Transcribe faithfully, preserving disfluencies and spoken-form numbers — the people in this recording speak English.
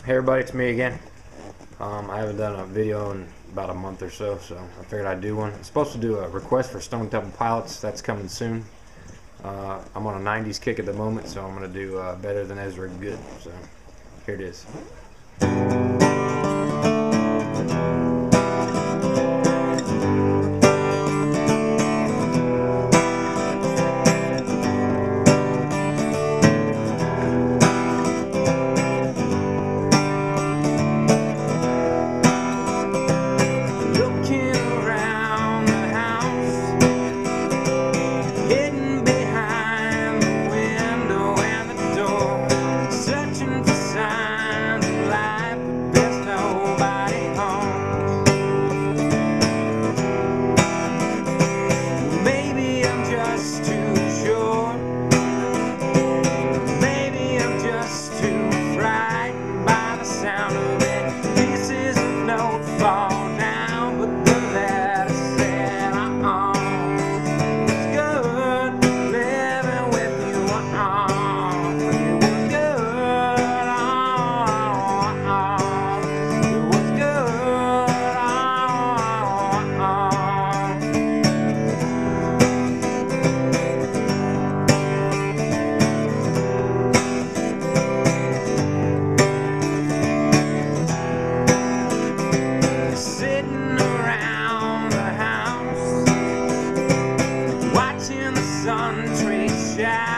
Hey everybody, it's me again. Um, I haven't done a video in about a month or so, so I figured I'd do one. I'm supposed to do a request for Stone Temple Pilots. That's coming soon. Uh, I'm on a nineties kick at the moment, so I'm going to do uh, Better Than Ezra good. So here it is. Sun trees shine.